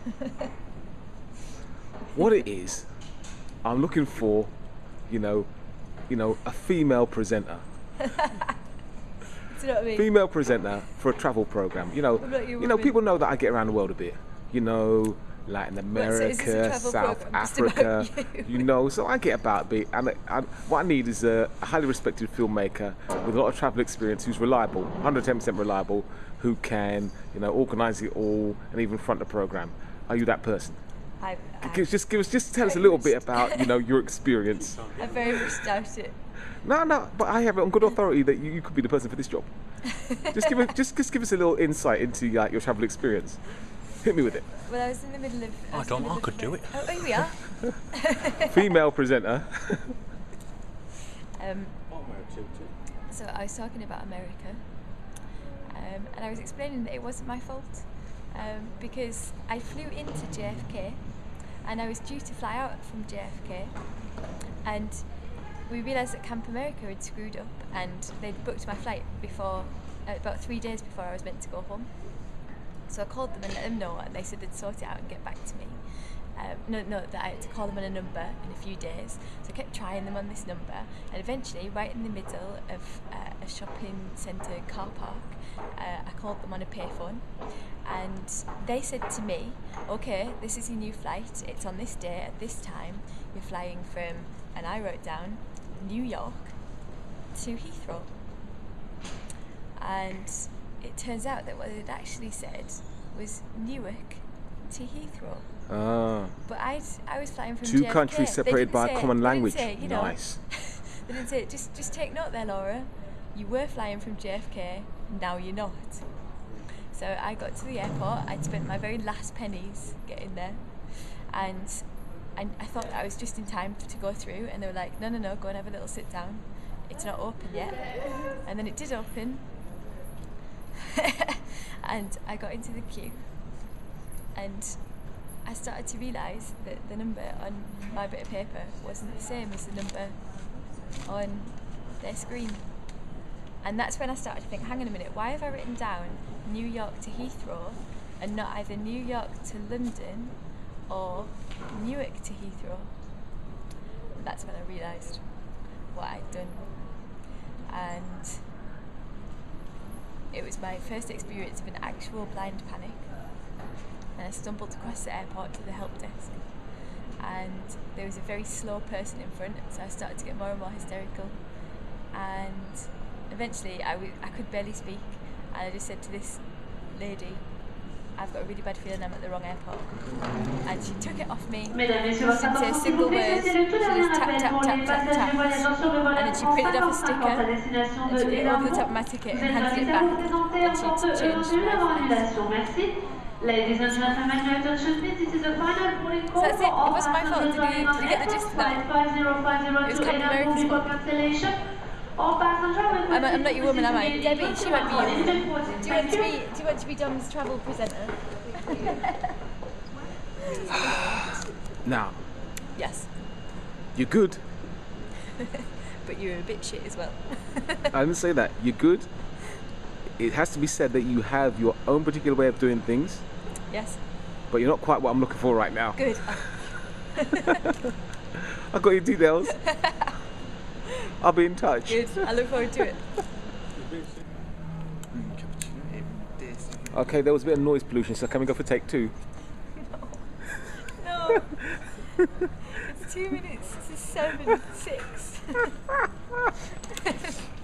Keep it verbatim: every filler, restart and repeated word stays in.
What it is, I'm looking for, you know, you know, a female presenter. Do you know what I mean? Female presenter for a travel program. You know, you, you know, people know that I get around the world a bit. You know, Latin America, What, so South Africa. You. you know, so I get about a bit. And I, I, what I need is a, a highly respected filmmaker with a lot of travel experience, who's reliable, one hundred ten percent reliable, who can, you know, organise it all and even front the program. Are you that person? I, I just give us, just tell us a little bit about, you know, your experience. I very much doubt it. No, no, but I have it on good authority that you, you could be the person for this job. just give it, just, just give us a little insight into uh, your travel experience. Hit me with it. Well, I was in the middle of. I, I don't. I could do it. Oh, here we are. Female presenter. um, so I was talking about America, um, and I was explaining that it wasn't my fault um, because I flew into J F K, and I was due to fly out from J F K, and we realised that Camp America had screwed up and they'd booked my flight before, uh, about three days before I was meant to go home. So I called them and let them know, and they said they'd sort it out and get back to me. Um, no, no, that I had to call them on a number in a few days. So I kept trying them on this number, and eventually, right in the middle of uh, a shopping centre car park, uh, I called them on a payphone, and they said to me, "Okay, this is your new flight. It's on this day at this time. You're flying from," and I wrote down, New York to Heathrow. And it turns out that what it actually said was Newark to Heathrow. Ah. But I I was flying from Two J F K. countries separated by say, a common language. Say, you know, nice. They didn't say, just just take note there, Laura. You were flying from J F K, now you're not. So I got to the airport. I'd spent my very last pennies getting there, and I, I thought I was just in time to go through, and they were like, no, no, no, go and have a little sit down. It's not open yet. And then it did open, and I got into the queue, and I started to realise that the number on my bit of paper wasn't the same as the number on their screen. And that's when I started to think, hang on a minute, why have I written down New York to Heathrow and not either New York to London or Newark to Heathrow? And that's when I realised what I'd done. And it was my first experience of an actual blind panic. And I stumbled across the airport to the help desk. And there was a very slow person in front, so I started to get more and more hysterical. And eventually I, w- I could barely speak, and I just said to this lady, I've got a really bad feeling I'm at the wrong airport. And she took it off me, she didn't say a single word, she just tap, tap, tap, tap, tap, and then she printed off a sticker, and she put it over the top of my ticket and handed it back, and she changed my flight. Ladies and gentlemen, this is the final boarding call. So that's it, it wasn't my fault. Did you, did you get the gist of that? It was Camp America's fault. I'm, I'm not your woman, am I? Debbie, she might be your woman. Do you want to be, do you want to be Dom's travel presenter? Now. Yes. You're good. But you're a bit shit as well. I didn't say that. You're good. It has to be said that you have your own particular way of doing things. Yes. But you're not quite what I'm looking for right now. Good. I've got your details. I'll be in touch. Good. I look forward to it. Okay, there was a bit of noise pollution, so can we go for take two? No. No. It's two minutes to seven, six.